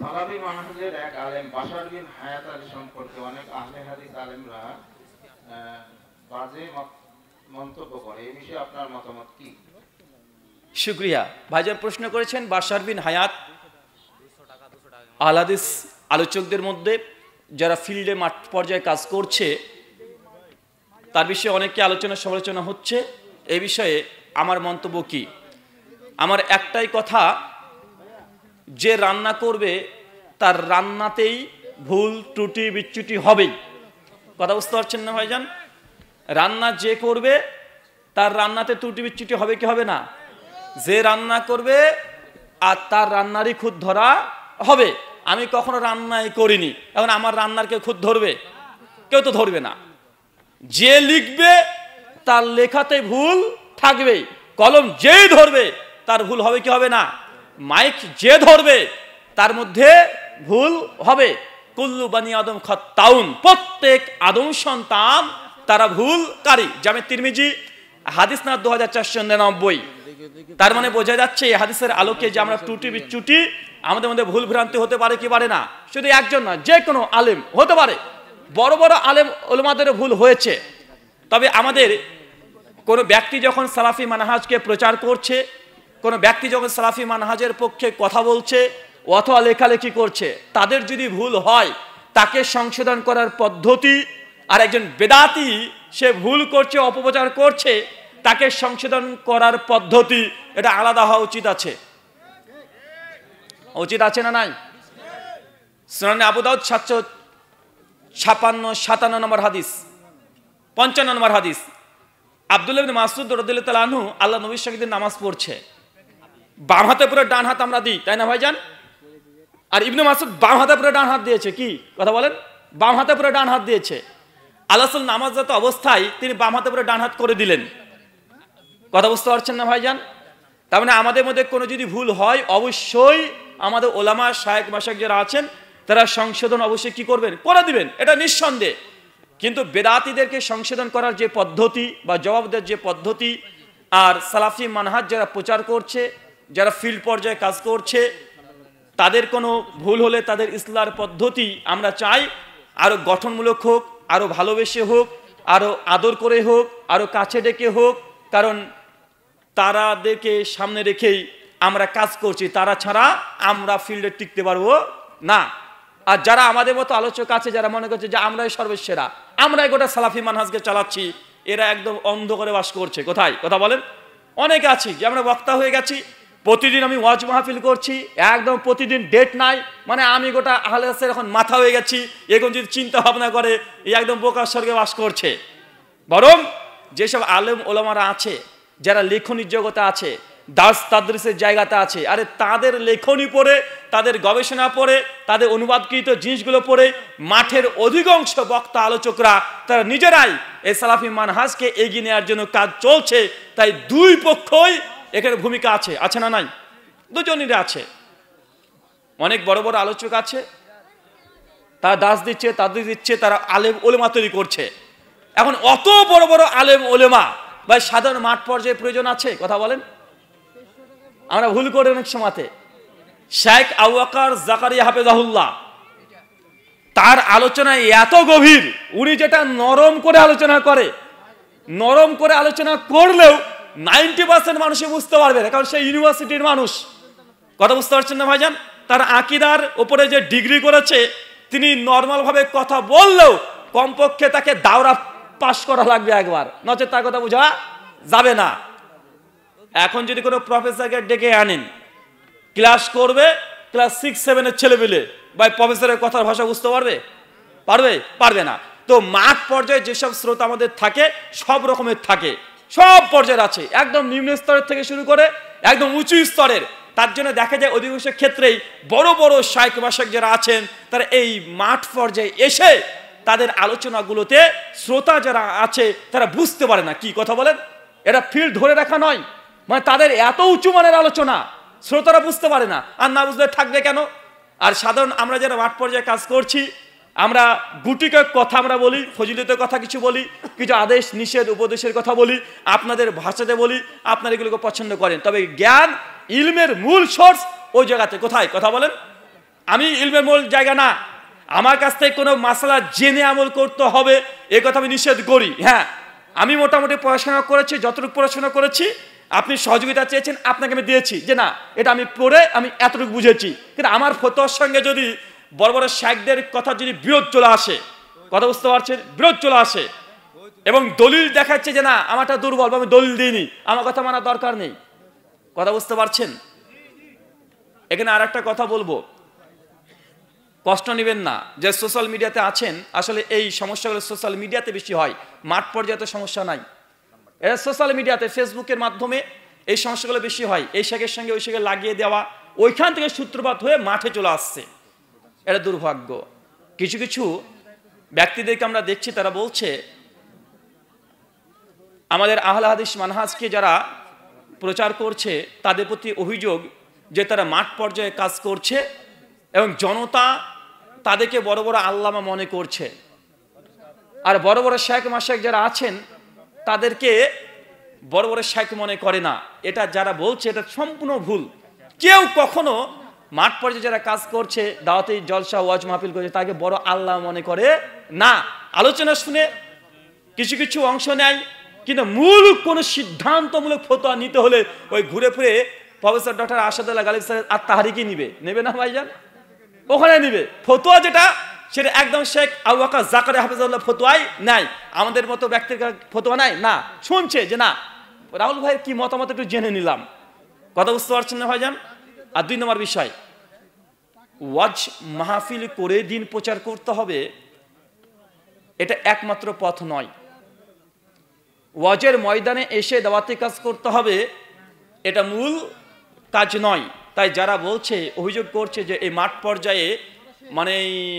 সালাফি মানহাজের এক আলেম বাশার বিন হায়াত আলী সম্পর্কে অনেক আহলে হাদিস আলেমরা বাজে মন্তব্য করে, এই বিষয়ে আপনার মতামত কি? শুকরিয়া। ভাইজান প্রশ্ন করেছেন বাশার বিন হায়াত আহলে হাদিস আলোচকদের মধ্যে যারা ফিল্ডে মাঠ পর্যায়ে কাজ করছে তার বিষয়ে অনেকে আলোচনা সমালোচনা হচ্ছে। এই বিষয়ে আমার মন্তব্য কি? আমার একটাই কথা, যে রান্না করবে তার রান্নাতেই ভুল ত্রুটি বিচ্যুতি হবেই। কথা বুঝতে পারছেন না ভাইজান? রান্না যে করবে তার রান্নাতে ত্রুটি বিচ্যুতি হবে কি হবে না? যে রান্না করবে আর তার রান্নারই খুঁত ধরা হবে। আমি কখনো রান্নাই করিনি, এখন আমার রান্নার কেউ খুঁত ধরবে? কেউ তো ধরবে না। যে লিখবে তার লেখাতে ভুল থাকবেই। কলম যেই ধরবে তার ভুল হবে কি হবে না? মাইক যে ধরবে তার মধ্যে ভুল হবে। কুল্লু বানি আদম খাত্তাউন, প্রত্যেক আদম সন্তান তারা ভুলকারী। জামে তিরমিজি হাদিস না 2499। তার মানে বোঝা যাচ্ছে এই হাদিসের আলোকে যে আমরা ত্রুটি বিচ্যুতি আমাদের মধ্যে ভুল ভ্রান্তি হতে পারে কি পারে না? শুধু একজন না, যে কোনো আলেম হতে পারে। বড় বড় আলেম উলামাদেরও ভুল হয়েছে। তবে আমাদের কোনো ব্যক্তি যখন সালাফি মানহাজকে প্রচার করছে, কোনো ব্যক্তি যখন সালাফি মানহাজের পক্ষে কথা বলছে অথবা লেখালেখি করছে, তাদের যদি ভুল হয় তাকে সংশোধন করার পদ্ধতি, আর একজন বেদাতি সে ভুল করছে অপপ্রচার করছে তাকে সংশোধন করার পদ্ধতি, এটা আলাদা হওয়া উচিত আছে। উচিত আছে না নাই? সুনানে আবু দাউদ 756-57 নম্বর হাদিস, 55 নম্বর হাদিস, আব্দুল্লাহ ইবনে মাসউদ রাদিয়াল্লাহু তাআলা আনহু আল্লাহ নবীর সঙ্গে নামাজ পড়ছে, বাম হাতে পুরো ডান হাত আমরা দিই, তাই না ভাইজান? আর ইবনে মাসউদ বাম হাতে পুরো ডান হাত দিয়েছে। কি কথা বলেন? বাম হাতে পুরো ডান হাত দিয়েছে। আল্লাহ রাসূল নামাজরত অবস্থায় তিনি বাম হাতে পুরো ডান হাত করে দিলেন। কথা বুঝতে পারছেন না ভাইজান? তার মানে আমাদের মধ্যে কোনো যদি ভুল হয় অবশ্যই আমাদের ওলামা শায়েখ মাশায়েখ যারা আছেন তারা সংশোধন অবশ্যই কি করবেন? করে দিবেন, এটা নিঃসন্দেহ। কিন্তু বেদাতীদেরকে সংশোধন করার যে পদ্ধতি বা জবাব দেওয়ার যে পদ্ধতি, আর সালাফি মানহাজ যারা প্রচার করছে, যারা ফিল্ড পর্যায়ে কাজ করছে, তাদের কোনো ভুল হলে তাদের ইসলার পদ্ধতি আমরা চাই আরও গঠনমূলক হোক, আরও ভালোবেসে হোক, আরও আদর করে হোক, আরও কাছে ডেকে হোক। কারণ তারাদেরকে সামনে রেখেই আমরা কাজ করছি, তারা ছাড়া আমরা ফিল্ডে টিকতে পারবো না। আর যারা আমাদের মতো আলোচক আছে যারা মনে করছে যে আমরাই সর্বশেরা, আমরাই গোটা সালাফি মানহাজকে চালাচ্ছি, এরা একদম অন্ধ করে বাস করছে। কোথায়? কথা বলেন। অনেকে আছি যে আমরা বক্তা হয়ে গেছি, প্রতিদিন আমি ওয়াজ মাহফিল করছি, একদম প্রতিদিন ডেট নাই, মানে আমি গোটা আহলে হাদিসের এখন মাথা হয়ে গেছি। এখন যদি চিন্তা ভাবনা করে এই একদম বোকার স্বর্গে বাস করছে। বরং যেসব আলেম ওলামারা আছে যারা লেখনির জগতে আছে, দাস তাদরিসের জায়গাতে আছে, আরে তাদের লেখনী পড়ে, তাদের গবেষণা পড়ে, তাদের অনুবাদকৃত জিনিসগুলো পড়ে মাঠের অধিকাংশ বক্তা আলোচকরা তারা নিজেরাই এই সালাফি মানহাজকে এগিয়ে নেওয়ার জন্য কাজ চলছে। তাই দুই পক্ষই এখানে ভূমিকা আছে, আছে না নাই? দুজনেরই আছে। অনেক বড় বড় আলোচক আছে, তারা দাস দিচ্ছে, তাদের দিচ্ছে, তারা আলেম ওলেমা তৈরি করছে। এখন অত বড় বড় আলেম ওলেমা বা সাধারণ মাঠ পর্যায়ে প্রয়োজন আছে? কথা বলেন। আমরা ভুল করি অনেক সময়তে। শেখ আবু বকর জাকারিয়া হাফেজাহুল্লাহ, তার আলোচনা এত গভীর, উনি যেটা নরম করে আলোচনা করে, নরম করে আলোচনা করলেও 90% মানুষই বুঝতে পারবে না, কারণ সে ইউনিভার্সিটির মানুষ। কথা বুঝতে পারছেন না ভাইজান? তার আকীদার উপরে যে ডিগ্রি করেছে, তিনি নর্মাল ভাবে কথা বললেও কমপক্ষে তাকে দাওরা পাস করা লাগবে একবার, নচেত তার কথা বোঝা যাবে না। এখন যদি কোনো প্রফেসরকে ডেকে আনেন, ক্লাস করবে, ক্লাস 6-7 ছেলেপিলে, ভাই প্রফেসরের কথার ভাষা বুঝতে পারবে? পারবে? পারবে না। তো মাঠ পর্যায়ে যেসব স্রোত আমাদের থাকে সব রকমের থাকে, সব পর্যায়ের আছে, একদম নিম্ন স্তরের থেকে শুরু করে একদম উঁচু স্তরের। তার জন্য দেখা যায় অধিকাংশ ক্ষেত্রেই বড় বড় শায়েখ মাশায়েখ যারা আছেন তারা এই মাঠ পর্যায়ে এসে তাদের আলোচনাগুলোতে শ্রোতা যারা আছে তারা বুঝতে পারে না। কি কথা বলেন? এটা ফিল্ড ধরে রাখা নয়, মানে তাদের এত উঁচু মানের আলোচনা শ্রোতারা বুঝতে পারে না, আর না বুঝলে থাকবে কেন? আর সাধারণ আমরা যারা মাঠ পর্যায়ে কাজ করছি, আমরা গুটিকয়েক কথা আমরা বলি, ফজিলতের কথা কিছু বলি, কিছু আদেশ নিষেধ উপদেশের কথা বলি, আপনাদের ভাষাতে বলি, আপনারা এগুলোকে পছন্দ করেন। তবে জ্ঞান ইলমের মূল সোর্স ওই জায়গাতে। কোথায়? কথা বলেন। আমি ইলমের মূল জায়গা না, আমার কাছ থেকে কোনো মাসালা জেনে আমল করতে হবে এ কথা আমি নিষেধ করি। হ্যাঁ, আমি মোটামুটি পড়াশোনা করেছি, যতটুকু পড়াশোনা করেছি আপনি সহযোগিতা চেয়েছেন, আপনাকে আমি দিয়েছি যে না এটা আমি পড়ে আমি এতটুকু বুঝেছি। কিন্তু আমার ফতোয়ার সঙ্গে যদি বড় বড় শাইখদের কথা যদি বিরোধ চলে আসে, কথা বুঝতে পারছেন, বিরোধ চলে আসে এবং দলিল দেখাচ্ছে যে না আমারটা দুর্বল বা আমি দলিল দিইনি, আমার কথা মানার দরকার নেই। কথা বুঝতে পারছেন? এখানে আর একটা কথা বলবো, কষ্ট নেবেন না যে সোশ্যাল মিডিয়াতে আছেন, আসলে এই সমস্যাগুলো সোশ্যাল মিডিয়াতে বেশি হয়, মাঠ পর্যায়ে সমস্যা নাই। এটা সোশ্যাল মিডিয়াতে ফেসবুকের মাধ্যমে এই সমস্যাগুলো বেশি হয়, এই শেখের সঙ্গে ওই শেখে লাগিয়ে দেওয়া, ওইখান থেকে সূত্রপাত হয়ে মাঠে চলে আসছে। এটা দুর্ভাগ্য। কিছু কিছু ব্যক্তিদেরকে আমরা দেখছি তারা বলছে আমাদের আহলে হাদিস মানহাজকে যারা প্রচার করছে তাদের প্রতি অভিযোগ যে তারা মাঠ পর্যায়ে কাজ করছে এবং জনতা তাদেরকে বড় বড় আল্লামা মনে করছে, আর বড় বড় শেখ মাশেখ যারা আছেন তাদেরকে বড় বড় শেখ মনে করে না। এটা যারা বলছে এটা সম্পূর্ণ ভুল। কেউ কখনো মাঠ পর্যায়ে যারা কাজ করছে, দাওয়াতি জলসা ওয়াজ মাহফিল করছে, তাকে বড় আল্লাহ মনে করে না। আলোচনা শুনে কিছু কিছু অংশ নেয়, কিন্তু মূল কোনো সিদ্ধান্তমূলক ফতোয়া নিতে হলে ওই ঘুরে ফিরে professor doctor Asadullah Ghalib sir আর তাহারিকি নেবে না ভাইজান, ওখানে নিবে। ফতোয়া যেটা সেটা একদম শেখ আবু বকর জাকারিয়া হাফিজাহুল্লাহ ফতোয়াই নাই, আমাদের মতো ব্যক্তির ফতোয়া নাই। না, শুনছে যে না রাহুল ভাইয়ের কি মতামত একটু জেনে নিলাম। কথা বুঝতে পারছেন না ভাইজান? আর 2 নম্বর বিষয়, ওয়াজ মাহফিল করে দিন প্রচার করতে হবে, এটা একমাত্র পথ নয়। ওয়াজের ময়দানে এসে দাওয়াতি কাজ করতে হবে, এটা মূল কাজ নয়। তাই যারা বলছে, অভিযোগ করছে যে এই মাঠ পর্যায়ে মানে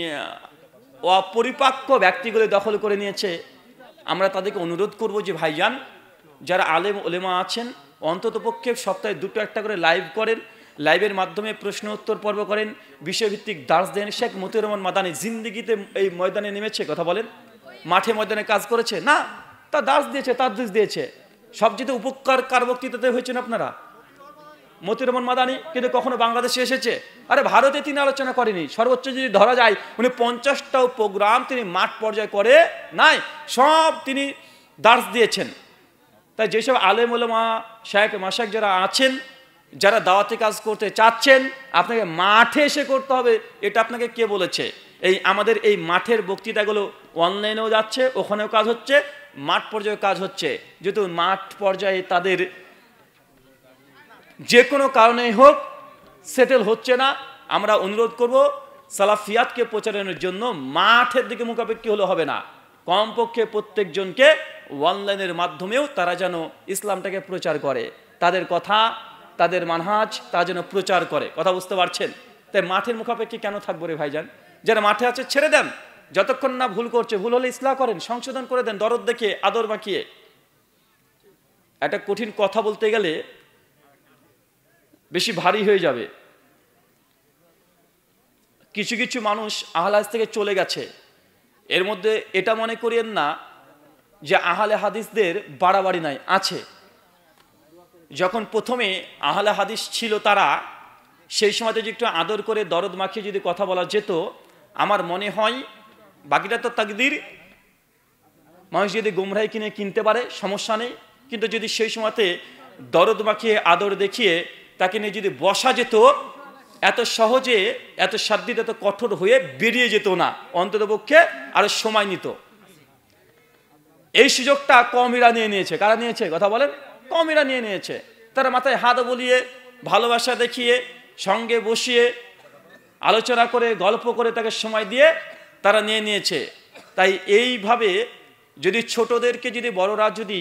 অপরিপক্ক ব্যক্তিগুলো দখল করে নিয়েছে, আমরা তাদেরকে অনুরোধ করব যে ভাইজান যারা আলেম ওলেমা আছেন অন্ততপক্ষে সপ্তাহে 2-1টা করে লাইভ করেন, লাইভের মাধ্যমে প্রশ্ন উত্তর পর্ব করেন, বিষয়ভিত্তিক দার্স দেন। শেখ মতিউর রহমান মাদানী জিন্দিগিতে এই ময়দানে নেমেছে, কথা বলেন, মাঠে ময়দানে কাজ করেছে না, তা দার্স দিয়েছে, তাদরিস দিয়েছে। সবচেয়ে উপকার কার বক্তৃতাতে হয়েছেন আপনারা? মতিউর রহমান মাদানী। কিন্তু কখনো বাংলাদেশে এসেছে? আরে ভারতে তিনি আলোচনা করেনি, সর্বোচ্চ যদি ধরা যায় উনি 50টাও প্রোগ্রাম তিনি মাঠ পর্যায়ে করে নাই, সব তিনি দার্স দিয়েছেন। তাই যেসব আলেম ওলামা শেখ মাশায়েখ যারা আছেন, যারা দাওয়াতি কাজ করতে চাচ্ছেন, আপনাকে মাঠে এসে করতে হবে। এটা আপনাকে কে বলেছে? এই আমাদের এই মাঠের বক্তৃতাগুলো অনলাইনেও যাচ্ছে, ওখানেও কাজ হচ্ছে, মাঠ পর্যায়ে কাজ হচ্ছে। যেহেতু মাঠ পর্যায়ে তাদের যে কোনো কারণে হোক সেটেল হচ্ছে না, আমরা অনুরোধ করব সালাফিয়াতকে প্রচারের জন্য মাঠের দিকে মুখাপেক্ষী হলে হবে না, কমপক্ষে প্রত্যেকজনকে অনলাইনের মাধ্যমেও তারা যেন ইসলামটাকে প্রচার করে, তাদের কথা তাদের মানহাজ তারা যেন প্রচার করে। কথা বুঝতে পারছেন? তাই মাঠের মুখাপেক্ষী কেন থাকবো রে ভাইজান? যারা মাঠে আছে ছেড়ে দেন, যতক্ষণ না ভুল করছে, ভুল হলে ইসলাহ করেন, সংশোধন করে দেন, দরদ দেখিয়ে, আদর মাখিয়ে। একটা কঠিন কথা বলতে গেলে বেশি ভারী হয়ে যাবে। কিছু কিছু মানুষ আহলে হাদিস থেকে চলে গেছে, এর মধ্যে এটা মনে করিয়েন না যে আহলে হাদিসদের বাড়াবাড়ি নাই, আছে। যখন প্রথমে আহলে হাদিস ছিল তারা, সেই সময়তে যে একটু আদর করে দরদ মাখিয়ে যদি কথা বলা যেত, আমার মনে হয় বাকিটা তো তাকদীর, মানুষ যদি গুমরাহি কিনতে পারে সমস্যা নেই, কিন্তু যদি সেই সময়তে দরদ মাখিয়ে আদর দেখিয়ে তাকে নিয়ে যদি বসা যেত, এত সহজে এত সাধ্যিত এত কঠোর হয়ে বেরিয়ে যেত না, অন্ততপক্ষে আরো সময় নিত। এই সুযোগটা কওমিরা নিয়ে নিয়েছে। কারা নিয়েছে? কথা বলেন। কওমিরা নিয়ে নিয়েছে। তারা মাথায় হাত বলিয়ে, ভালোবাসা দেখিয়ে, সঙ্গে বসিয়ে আলোচনা করে, গল্প করে তাকে সময় দিয়ে তারা নিয়ে নিয়েছে। তাই এইভাবে যদি ছোটদেরকে যদি বড়রা যদি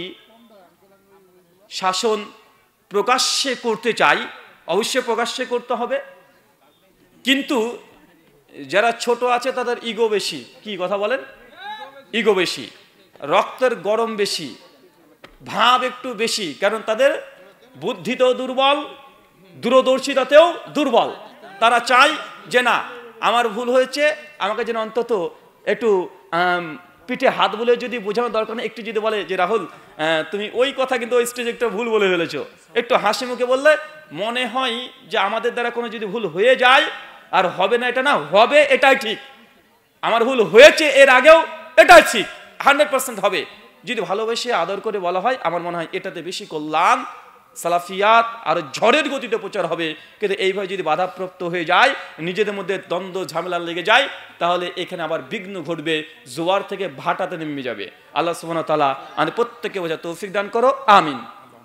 শাসন প্রকাশ্যে করতে চাই, অবশ্যই প্রকাশ্যে করতে হবে, কিন্তু যারা ছোট আছে তাদের ইগো বেশি। কি কথা বলেন? ইগো বেশি, রক্তের গরম বেশি, ভাব একটু বেশি, কারণ তাদের বুদ্ধিতেও দুর্বল, দূরদর্শিতাতেও দুর্বল। তারা চায় যে না আমার ভুল হয়েছে, আমাকে যেন অন্তত একটু পিঠে হাত বলে যদি বোঝানোর দরকার নেই, একটু যদি বলে যে রাহুল তুমি ওই কথা কিন্তু ওই স্টেজে একটু ভুল বলে ফেলেছো, একটু হাসি মুখে বললে মনে হয় যে আমাদের দ্বারা কোনো যদি ভুল হয়ে যায় আর হবে না এটা না, হবে এটাই ঠিক। আমার ভুল হয়েছে এর আগেও, এটাই ঠিক, 100% হবে। যদি ভালোবেসে আদর করে বলা হয়, আমার মনে হয় এটাতে বেশি কল্যাণ, সালাফিয়াত আর ঝড়ের গতিতে প্রচার হবে। কিন্তু এইভাবে যদি বাধাপ্রাপ্ত হয়ে যায়, নিজেদের মধ্যে দ্বন্দ্ব ঝামেলা লেগে যায়, তাহলে এখানে আবার বিঘ্ন ঘটবে, জোয়ার থেকে ভাটাতে নেমে যাবে। আল্লাহ সুবহানাহু ওয়া তাআলা আমাদের প্রত্যেককে বোঝার তৌফিক দান করো, আমিন।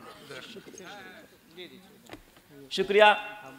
শুকরিয়া,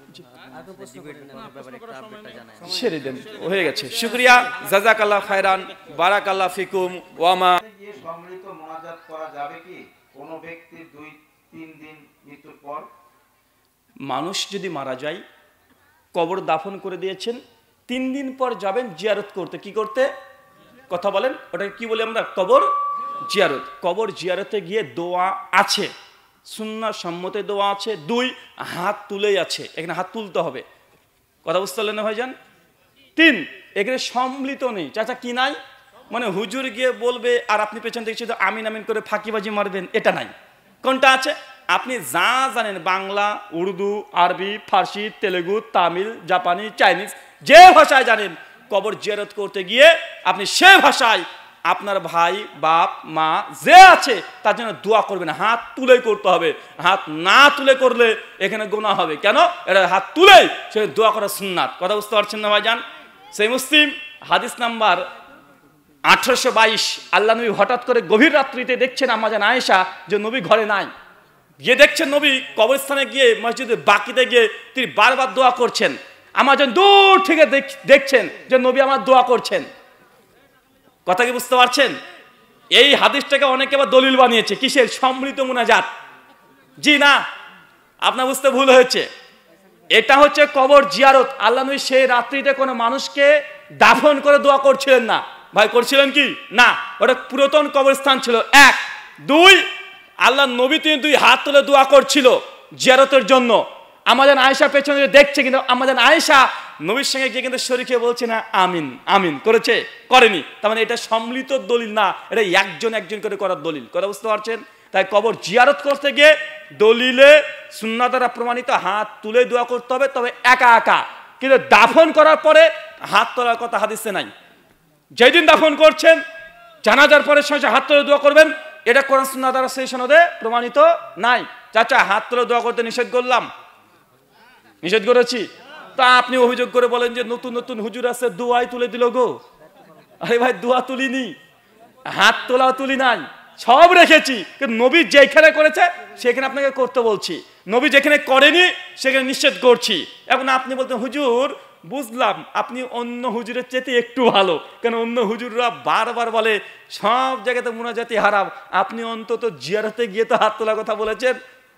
ছেড়ে দেন, হয়ে গেছে। শুকরিয়া, জাযাকাল্লাহ খায়রান, বারাকাল্লাহ ফিকুম। ওয়ামা গিয়ে সম্মিলিত মুনাজাত করা যাবে কি কোনো ব্যক্তির 2-3 দিন মৃত্যুর পর? মানুষ যদি মারা যায়, কবর দাফন করে দিয়েছেন, 3 দিন পর যাবেন জিয়ারত করতে। কি করতে? কথা বলেন, ওটাকে কি বলি আমরা? কবর জিয়ারত। কবর জিয়ারতে গিয়ে দোয়া আছে, সুন্নাহ সম্মতে দোয়া আছে। 2, হাত তুলেই আছে, এখানে হাত তুলতে হবে। কথা বুঝতে পারলেন না ভাইজান? 3, এখানে সম্মিলিত নেই। চাচা কি নাই? মানে হুজুর গিয়ে বলবে আর আপনি পেছন থেকে শুধু আমিন আমিন করে ফাঁকিবাজি মারবেন, এটা নাই। কোনটা আছে? আপনি যা জানেন, বাংলা, উর্দু, আরবি, ফার্সি, তেলেগু, তামিল, জাপানি, চাইনিজ, যে ভাষায় জানেন, কবর জিয়ারত করতে গিয়ে আপনি সে ভাষায় আপনার ভাই, বাপ, মা যে আছে তার জন্য দোয়া করবেন। হাত তুলে করতে হবে, হাত না তুলে করলে এখানে গুনাহ হবে। কেন? এটা হাত তুলেই সে দোয়া করা সুন্নাত। কথা বুঝতে পারছেন না ভাইজান? সেই মুসলিম হাদিস নাম্বার 1822, আল্লাহ নবী হঠাৎ করে গভীর রাত্রিতে দেখছেন আম্মা জান আয়েশা যে নবী ঘরে নাই। গিয়ে দেখছেন নবী কবরস্থানে গিয়ে মসজিদে বাকিতে গিয়ে তিনি বারবার দোয়া করছেন। আম্মা জান দূর থেকে দেখছেন যে নবী আমার দোয়া করছেন। কথা কি বুঝতে পারছেন? এই হাদিসটাকে অনেকে আবার দলিল বানিয়েছে। কিসের? সম্মিলিত মুনাজাত। জি না, আপনার বুঝতে ভুল হয়েছে। এটা হচ্ছে কবর জিয়ারত। আল্লাহ নবী সেই রাত্রিতে কোনো মানুষকে দাফন করে দোয়া করছিলেন না। ভাই করছিলেন কি? না, ওটা পুরাতন কবরস্থান ছিল। 1, 2, আল্লাহ নবী তিনি 2 হাত তুলে দোয়া করছিল জিয়ারতের জন্য। আমাদের আয়েশা পেছনে দেখছে, কিন্তু আমাদের আয়েশা নবীর সঙ্গে গিয়ে কিন্তু শরীকে বলছে না আমিন আমিন, করেছে? করেনি। তার মানে এটা সম্মিলিত দলিল না, এটা একজন একজন করে করার দলিল। কথা বুঝতে পারছেন? তাই কবর জিয়ারত করতে গিয়ে দলিলে সুন্নাহ দ্বারা প্রমাণিত হাত তুলে দোয়া করতে হবে, তবে একা একা। কিন্তু দাফন করার পরে হাত তোলার কথা হাদিসে নাই। যেদিন দাফন করছেন, জানাজার পরে সঙ্গে হাত তুলে দোয়া করবেন, এটা কোরআন সুন্নাহ দ্বারা সেই সনদে প্রমাণিত নাই। চাচা হাত তুলে দোয়া করতে নিষেধ করলাম, নিষেধ করেছি, তা আপনি অভিযোগ করে বলেন যে নতুন নতুন হুজুর আছে দোয়াই তুলে দিল গো। আরে ভাই, দোয়া তুলিনি, হাত তোলাও তুলি নাই, সব রেখেছি। কিন্তু নবী যেখানে করেছে সেখানে আপনাকে করতে বলছি, নবী যেখানে করেনি সেখানে নিষেধ করছি। এখন আপনি বলতেন হুজুর বুঝলাম আপনি অন্য হুজুরের চেয়ে একটু ভালো, কেন অন্য হুজুররা বারবার বলে সব জায়গাতে মুনাজাতি হারাম, আপনি অন্তত জিয়ারতে গিয়ে তো হাত তোলার কথা বলেছেন,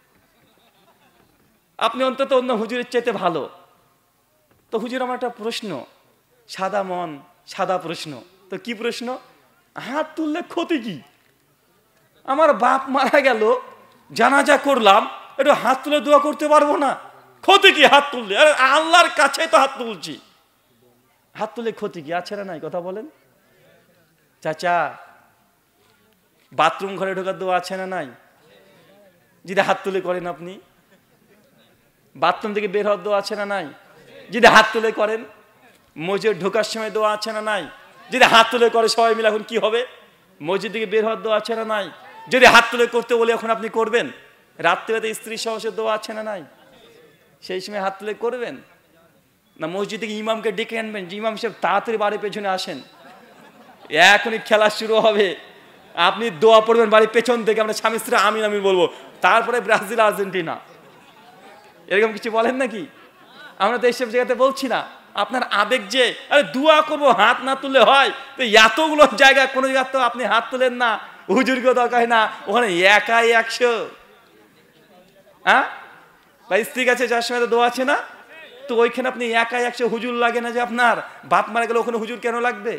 আপনি অন্তত অন্য হুজুরের চেয়ে ভালো। তো হুজুর আমার একটা প্রশ্ন, সাদা মন সাদা প্রশ্ন, তো কি প্রশ্ন? হাত তুললে ক্ষতি কি? আমার বাপ মারা গেল, জানাজা করলাম, একটু হাত তুলে দোয়া করতে পারবো না, ক্ষতি কি হাত তুললে? আরে আল্লাহর কাছে তো হাত তুলছি, হাত তুলে ক্ষতি কি আছে না নাই? কথা বলেন চাচা। বাথরুম ঘরে ঢোকার দোয়া আছে না নাই? যদি হাত তুলে করেন আপনি। বাথরুম থেকে বের হওয়ার দোয়া আছে না নাই? যদি হাত তুলে করেন। মসজিদ ঢোকার সময় দোয়া আছে না নাই? যদি হাত তুলে করে সবাই মিলে এখন কি হবে? মসজিদ থেকে বের হওয়ার দোয়া আছে না নাই? যদি হাত তুলে করতে বলে এখন আপনি করবেন। রাত্রিবেলাতে স্ত্রী সহসের দোয়া আছে না নাই? সেই সময় হাত তুলে করবেন না? মসজিদ থেকে ইমামকে ডেকে আনবেন যে ইমাম সাহেব তাড়াতাড়ি বাড়ির পেছনে আসেন, এখনই খেলা শুরু হবে, আপনি দোয়া পড়বেন বাড়ির পেছন থেকে, আমরা স্বামী স্ত্রী আমিন আমিন বলবো, তারপরে ব্রাজিল আর্জেন্টিনা, এরকম কিছু বলেন নাকি? আমরা তো এইসব জায়গাতে বলছি না। আপনার আবেগ যে আরে দোয়া করবো হাত না তুললে হয়, তো এতগুলো জায়গা কোনো জায়গা তো আপনি হাত তুলেন না, হুজুরকে দরকার না, ওখানে একাই 100। হ্যাঁ ভাই, স্ত্রী কাছে যার সময় তো দোয়া আছে না, তো ওইখানে আপনি একাই 100 হুজুর লাগে না যে আপনার বাপ মারা গেলে ওখানে হুজুর কেন লাগবে?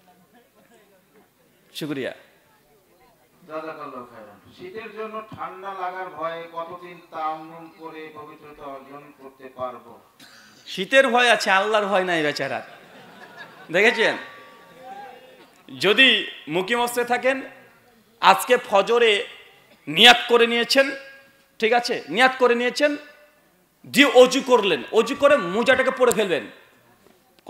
শুকরিয়া। শীতের জন্য ঠান্ডা লাগার ভয়ে কতদিন তায়াম্মুম করে পবিত্রতা অর্জন করতে পারবো? শীতের ভয় আছে, আল্লাহর ভয় নাই বেচারা। দেখেছেন, যদি মুকিম অবস্থায় থাকেন, আজকে ফজরে নিয়াত করে নিয়েছেন, ঠিক আছে, নিয়াত করে নিয়েছেন, দিয়ে অজু করলেন, অজু করে মোজাটাকে পরে ফেলবেন,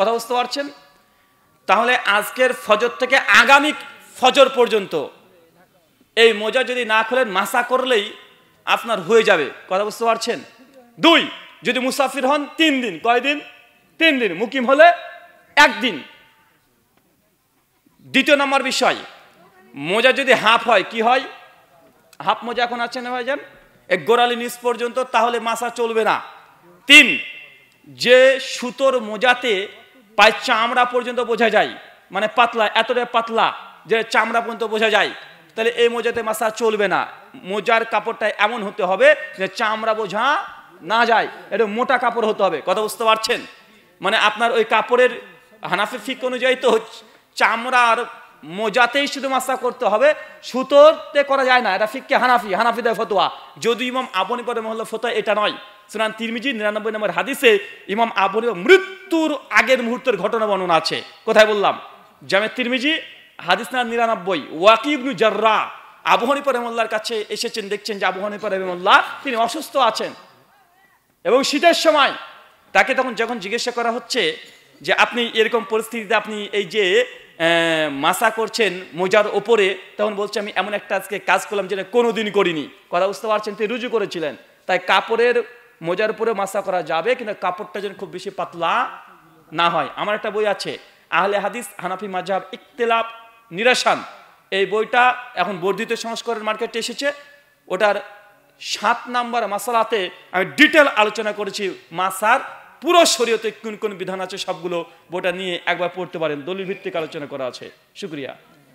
কথা বুঝতে পারছেন? তাহলে আজকের ফজর থেকে আগামী ফজর পর্যন্ত এই মোজা যদি না খোলেন মাসা করলেই আপনার হয়ে যাবে। কথা বুঝতে পারছেন? 2, যদি মুসাফির হন 3 দিন। কয়দিন? 3 দিন। মুকিম হলে 1 দিন। দ্বিতীয় নম্বর বিষয়, মোজা যদি হাফ হয়, কি হয়? হাফ মোজা এখন আছে না ভাইজান, এক গোড়ালি নিচ পর্যন্ত, তাহলে মাসা চলবে না। 3, যে সুতোর মোজাতে পায়ের চামড়া পর্যন্ত বোঝা যায়, মানে পাতলা, এতটা পাতলা যে চামড়া পর্যন্ত বোঝা যায়, তাহলে এই মোজাতে মাসা চলবে না। মোজার কাপড়টা এমন হতে হবে যে চামড়া বোঝা না যায়, এটা মোটা কাপড় হতে হবে। কথা বুঝতে পারছেন? মানে আপনার ওই কাপড়ের হানাফি ফিকহ অনুযায়ী তো চামড়ার মোজাতেই শুধু মাসা করতে হবে, সুতোতে করা যায় না। এটা ফিকহে হানাফিদের ফতোয়া। যদি ইমাম আবু হানিফা রাহিমাহুল্লাহ ফতোয়া এটা নয়। সুনান তিরমিজি 99 নম্বর হাদিসে ইমাম আবু হানিফা মৃত্যুর আগের মুহূর্তের ঘটনা বর্ণনা আছে। কোথায় বললাম? জামে তিরমিজি হাদিস না 99। ওয়াকি ইবনে জাররাহ আবু হানিফা রাহিমাহুল্লাহর কাছে এসেছেন, দেখছেন যে আবু হানিফা রাহিমাহুল্লাহ তিনি অসুস্থ আছেন এবং শীতের সময়। তাকে তখন যখন জিজ্ঞাসা করা হচ্ছে যে আপনি এরকম পরিস্থিতিতে আপনি এই যে মাসা করছেন মোজার ওপরে, তখন বলছে আমি এমন একটা আজকে কাজ করলাম যেটা কোনোদিন করিনি। কথা বুঝতে পারছেন? তিনি রুজু করেছিলেন। তাই কাপড়ের মোজার উপরে মাসা করা যাবে, কিন্তু কাপড়টা যেন খুব বেশি পাতলা না হয়। আমার একটা বই আছে, আহলে হাদিস হানাফি মাযহাব ইখতিলাফ নিরসন, এই বইটা এখন বর্ধিত সংস্করণ মার্কেটে এসেছে। ওটার 7 নম্বর মাসালাতে আমি ডিটেল আলোচনা করেছি। মাসার পুরো শরীয়তে কোন কোন বিধান আছে সবগুলো বইটা নিয়ে একবার পড়তে পারেন, দলিল ভিত্তিক আলোচনা করা আছে। শুকরিয়া।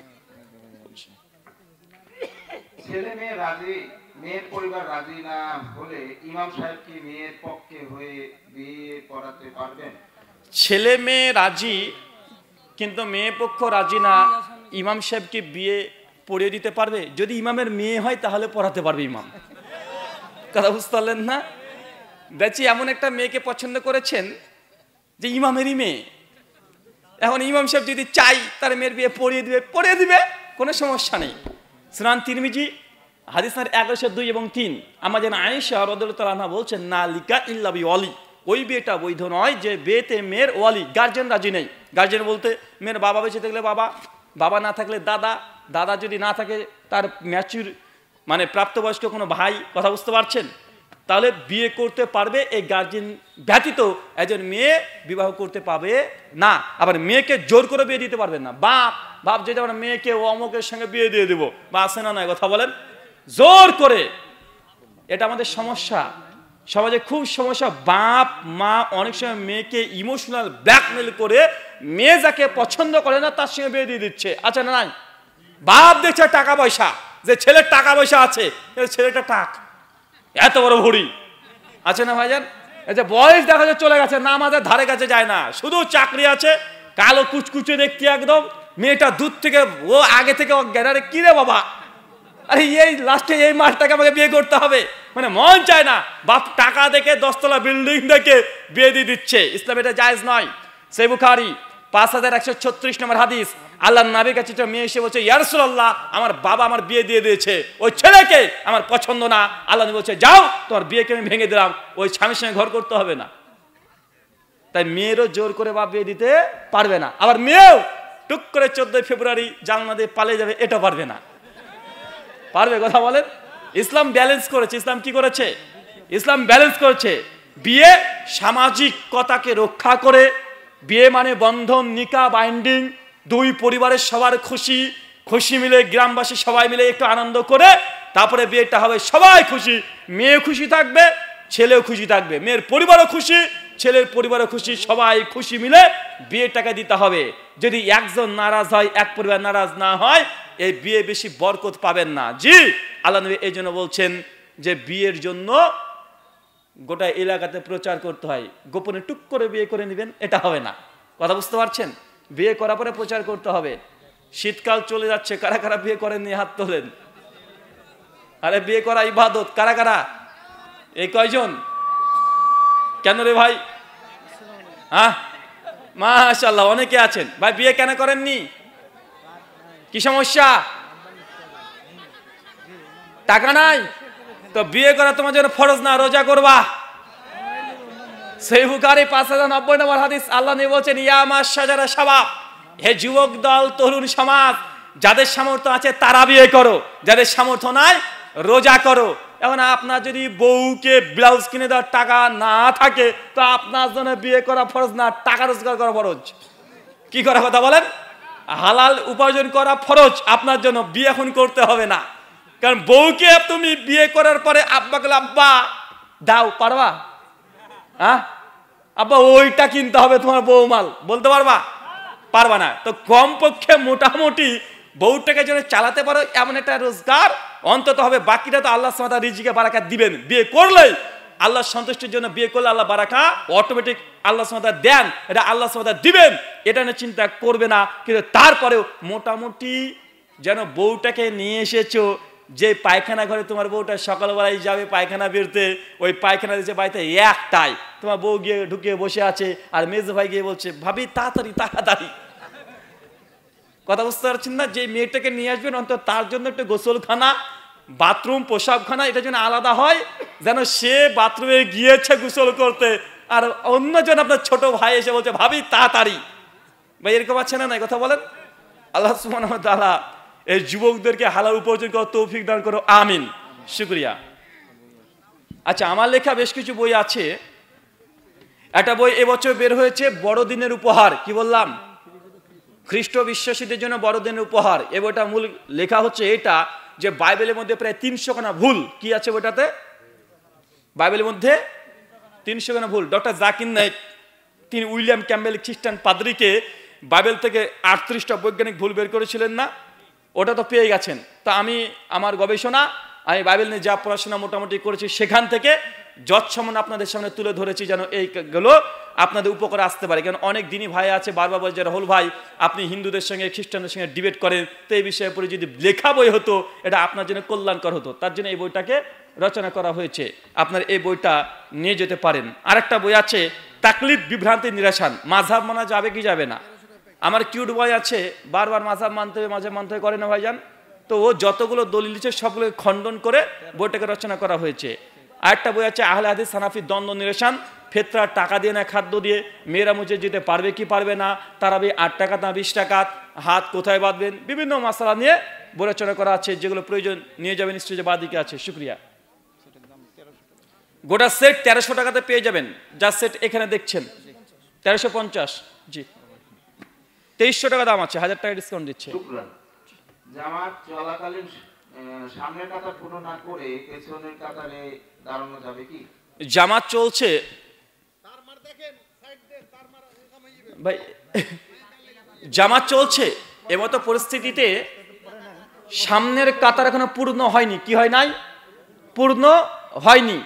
ছেলে মেয়ে রাজি, মেয়ের পরিবার রাজি না হলে ইমাম সাহেব কি মেয়ের পক্ষে হয়ে বিয়ে করাতে পারবেন? ছেলে মেয়ে রাজি কিন্তু মেয়ে পক্ষ রাজি না, ইমাম সাহেব কি বিয়ে পড়িয়ে দিতে পারবে? যদি ইমামের মেয়ে হয় তাহলে পড়াতে পারবে ইমাম। কথা বুঝতে পারলেন না? দেখছি এমন একটা মেয়েকে পছন্দ করেছেন যে ইমামেরই মেয়ে। এখন ইমাম সাহেব যদি চাই তার মেয়ের বিয়ে পড়িয়ে দিবে, কোনো সমস্যা নেই। সুনান তিরমিজি হাদিস নাম্বার 1102 এবং 3, আমার যেন আয়েশা রাদিয়াল্লাহু তাআলা আনহা বলছেন, না লিকা ইল্লা বিওয়ালি, ওই বিয়েটা বৈধ নয় যে বিয়েতে মেয়ের ওয়ালি গার্জেন রাজি নেই। গার্জেন বলতে মেয়ের বাবা বেঁচে থাকলে বাবা, বাবা না থাকলে দাদা, দাদা যদি না থাকে তার ম্যাচুর মানে প্রাপ্তবয়স্ক কোনো ভাই। কথা বুঝতে পারছেন? তাহলে বিয়ে করতে পারবে এই গার্জেন ব্যতীত একজন মেয়ে বিবাহ করতে পারবে না। আবার মেয়েকে জোর করে বিয়ে দিতে পারবেন না। বাপ যদি আমরা মেয়েকে ও অমুকের সঙ্গে বিয়ে দিয়ে দেবো, বা আছে না নয়? কথা বলেন, জোর করে। এটা আমাদের সমস্যা, সমাজে খুব সমস্যা। বাপ মা অনেক সময় মেয়েকে ইমোশনাল ব্ল্যাকমেল করে মেয়ে যাকে পছন্দ করে না তার সঙ্গে বিয়ে দিয়ে দিচ্ছে। আচ্ছা না নাই? বাপ দেখছে টাকা পয়সা, যে ছেলের টাকা পয়সা আছে, ছেলেটা টাক এত বড় ভুড়ি আছে না ভাইজান? এই যে বয়স দেখা যায় চলে গেছে, না আমাদের ধারে কাছে যায় না, শুধু চাকরি আছে, কালো কুচকুচে দেখতে একদম। মেয়েটা দূর থেকে, ও আগে থেকে ও গ্যারারে কি রে বাবা, আরে এই লাস্টে এই মাসটাকে আমাকে বিয়ে করতে হবে, মানে মন চায় না। বাপ টাকা দেখে 10 তলা বিল্ডিং দেখে বিয়ে দিয়ে দিচ্ছে। ইসলাম এটা জায়েজ নয়। সহিহ বুখারী 5136 নম্বর হাদিস, আল্লাহর নবীর কাছে মেয়ে এসে বলছে, ইয়া রাসূলুল্লাহ, আমার বাবা আমার বিয়ে দিয়ে দিয়েছে, ওই ছেলেকে আমার পছন্দ না। আল্লাহ নবী বলছে, যাও, তোমার বিয়েকে আমি ভেঙে দিলাম, ওই স্বামীর সঙ্গে ঘর করতে হবে না। তাই মেয়েরও জোর করে বাপ বিয়ে দিতে পারবে না। আবার মেয়েও টুক করে 14 ফেব্রুয়ারি জালনা দিয়ে পালিয়ে যাবে, এটা পারবে না। পারবে? কথা বলেন। ইসলাম ব্যালেন্স করেছে। ইসলাম কি করেছে? ইসলাম ব্যালেন্স করেছে। বিয়ে সামাজিকতাকে রক্ষা করে, বিয়ে মানে বন্ধন, নিকা, বাইন্ডিং, দুই পরিবারের সবার খুশি মিলে, গ্রামবাসী সবাই মিলে একটু আনন্দ করে তারপরে বিয়েটা হবে। সবাই খুশি, মেয়ে খুশি থাকবে, ছেলেও খুশি থাকবে, মেয়ের পরিবারও খুশি, ছেলের পরিবারও খুশি, সবাই খুশি মিলে বিয়েটাকে দিতে হবে। যদি একজন নারাজ হয়, এক পরিবার নারাজ না হয়, এই বিয়ে বেশি বরকত পাবেন না। জি, আল্লাহ নবী এই জন্য বলছেন যে বিয়ের জন্য গোটা এলাকাতে প্রচার করতে হয়। গোপনে টুক করে বিয়ে করে নেবেন, এটা হবে না। কথা বুঝতে পারছেন? বিয়ে করার পরে প্রচার করতে হবে। শীতকাল চলে যাচ্ছে, কারা কারা বিয়ে করেননি হাত তোলেন। আরে বিয়ে করা ইবাদত, কারা কারা? এই কয়জন? কেন রে ভাই? হ্যাঁ, মাশাআল্লাহ, অনেকে আছেন। ভাই বিয়ে কেন করেননি? কি সমস্যা? টাকা নাই? তো বিয়ে করা তোমার জন্য ফরজ না, রোজা করবা। সহিহ বুখারী 5090 নম্বর হাদিস, আল্লাহ নবী বলেছেন ইয়া মাশশাজারা শাবাব, হে যুবক দল, তরুণ সমাজ, যাদের সামর্থ্য আছে তারা বিয়ে করো, যাদের সামর্থ্য নাই রোজা করো। এখন আপনার যদি বউকে ব্লাউজ কিনে দেওয়ার টাকা না থাকে তো আপনার জন্য বিয়ে করা ফরজ না, টাকা রোজগার করা ফরজ। কি করা কথা বলেন? হালাল উপার্জন করা ফরজ আপনার জন্য, বিয়ে এখন করতে হবে না। কারণ বউকে তুমি বিয়ে করার পরে আব্বাকে আব্বা দাও, পারবা? হ্যাঁ আব্বা ওইটা কিনতে হবে তোমার বউমাল, বলতে পারবা? পারবা না। তো কমপক্ষে মোটামুটি বউটাকে যেন চালাতে পারো এমন একটা রোজগার অন্তত হবে, বাকিটা তো আল্লাহ সুবহানাহু ওয়া তাআলা রিজিকে বারাকা দিবেন। বিয়ে করলেই আল্লাহর সন্তুষ্টির জন্য বিয়ে করলে আল্লাহ বারাকা অটোমেটিক আল্লাহ সুবহানাহু ওয়া তাআলা দেন, এটা আল্লাহ সুবহানাহু ওয়া তাআলা দিবেন, এটা নিয়ে চিন্তা করবে না। কিন্তু তারপরেও মোটামুটি যেন বউটাকে নিয়ে এসেছো, যে পায়খানা ঘরে তোমার বউটা সকালবেলায় যাবে পায়খানা বেরোতে, ওই পায়খানা দিয়েছে বাড়িতে একটাই, তোমার বউ গিয়ে ঢুকে বসে আছে আর মেজ ভাই গিয়ে বলছে ভাবি তাড়াতাড়ি তাড়াতাড়ি। কথা বুঝতে পারছেন না? যে মেয়েটাকে নিয়ে আসবেন অন্তত তার জন্য একটু গোসলখানা, বাথরুম, পোশাকখানা এটা যেন আলাদা হয়, যেন সে বাথরুমে গিয়েছে গোসল করতে আর অন্যজন আপনার ছোট ভাই এসে বলছে ভাবি তাড়াতাড়ি। ভাই এরকম আছে না? নাই কথা বলেন। আল্লাহ সুবহানাহু ওয়া তাআলা এই যুবকদেরকে হালাল উপার্জন করার তৌফিক দান করো, আমিন। শুকরিয়া। আচ্ছা, আমার লেখা বেশ কিছু বই আছে। একটা বই এবছর বের হয়েছে, বড়দিনের উপহার। কি বললাম? খ্রিস্ট বিশ্বাসীদের জন্য বড়দিনের উপহার। এ বইটা মূল লেখা হচ্ছে এটা যে বাইবেলের মধ্যে প্রায় 300 খানা ভুল। কি আছে বইটাতে? বাইবেলের মধ্যে 300 খানা ভুল। ডক্টর জাকির নাইক, তিনি উইলিয়াম ক্যাম্বেল খ্রিস্টান পাদ্রীকে বাইবেল থেকে 38টা বৈজ্ঞানিক ভুল বের করেছিলেন না, ওটা তো পেয়ে গেছেন। তা আমি আমার গবেষণা, আমি বাইবেল নিয়ে যা পড়াশোনা মোটামুটি করেছি সেখান থেকে যৎসম্মান আপনাদের সামনে তুলে ধরেছি, যেন এইগুলো আপনাদের উপকারে আসতে পারে। কারণ অনেক দিনই ভাই আছে বারবার বলে যারা হল ভাই আপনি হিন্দুদের সঙ্গে খ্রিস্টানদের সঙ্গে ডিবেট করেন, তো এই বিষয়ে পরে যদি লেখা বই হতো এটা আপনার জন্য কল্যাণকর হতো, তার জন্য এই বইটাকে রচনা করা হয়েছে। আপনার এই বইটা নিয়ে যেতে পারেন। আরেকটা বই আছে তাকলিদ বিভ্রান্তি নিরাসান, মাযহাব মানা যাবে কি যাবে না। আমার কিউট বই আছে, বারবার মাযহাব মানতে হবে মাঝে মানতে করে না ভাইজান, তো ও যতগুলো দলিল দিচ্ছে সবগুলোকে খণ্ডন করে বইটাকে রচনা করা হয়েছে। আরেকটা বই আছে আহলে হাদিস হানাফি দ্বন্দ্ব নিরসন, ফেতরা টাকা দিয়ে না খাদ্য দিয়ে, মেয়েরা মুজে যেতে পারবে কি পারবে না, তারাবি 8 টাকা না 20 টাকা, হাত কোথায় বাঁধবেন, বিভিন্ন মশলা নিয়ে বই রচনা করা আছে। যেগুলো প্রয়োজন নিয়ে যাবেন, স্টেজে বাদিকে আছে। শুকরিয়া। গোটা সেট 1300 টাকাতে পেয়ে যাবেন, যা সেট এখানে দেখছেন 1350। জি 2300 টাকা দাম আছে, 1000 টাকা ডিসকাউন্ট দিচ্ছে। জামাত চলাকালীন সামনের কাতার পূর্ণ না করে পেছনের কাতারে দাঁড়ানো যাবে কি? জামাত চলছে ভাই, জামাত চলছে, এমতো পরিস্থিতিতে সামনের কাতার এখনো পূর্ণ হয়নি। কি হয় নাই? পূর্ণ হয়নি।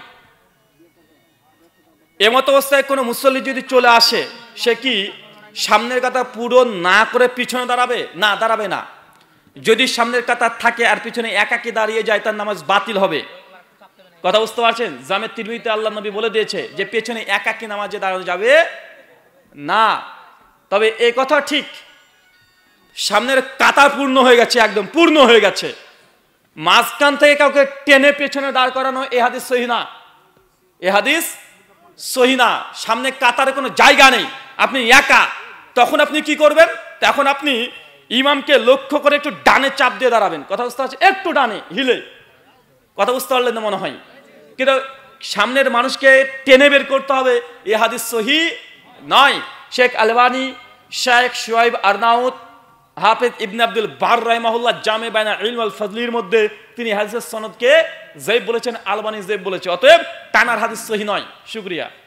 এমতো অবস্থায় কোনো মুসল্লি যদি চলে আসে, সে কি সামনের কাতার পূরণ না করে পিছনে দাঁড়াবে? না, দাঁড়াবে না। যদি সামনের কাতার থাকে আর পিছনে একাকি দাঁড়িয়ে যায়, তার নামাজ বাতিল হবে। কথা বুঝতে পারছেন? জামে তিরমিজিতে আল্লাহ নবী বলে দিয়েছে যে পেছনে একাকি নামাজে দাঁড়ানো যাবে না। তবে এই কথা ঠিক, সামনের কাতার পূর্ণ হয়ে গেছে, একদম পূর্ণ হয়ে গেছে, মাঝখান থেকে কাউকে টেনে পেছনে দাঁড় করানো এ হাদিস সহিহ না, এ হাদিস সহিহ না। সামনে কাতারে কোনো জায়গা নেই, আপনি একা, তখন আপনি কি করবেন? তখন আপনি ইমামকে লক্ষ্য করে একটু ডানে চাপ দিয়ে দাঁড়াবেন। কথা বুঝতে পারছেন? একটু ডানে হিলে, কথা বুঝতে পারলেন না মনে হয়, কিন্তু সামনের মানুষকে টেনে বের করতে হবে, এ হাদিস সহিহ নয়। শেখ আলবানী, শেখ শুয়াইব আরনাউত, হাফেজ ইবনে আব্দুল বার রাহিমাহুল্লাহ জামে বাইনা ইলম ওয়াল ফাজলির মধ্যে তিনি হাদিসের সনদকে যায়েফ বলেছেন, আলবানী যায়েফ বলেছে। অতএব টানার হাদিস সহিহ নয়। শুকরিয়া।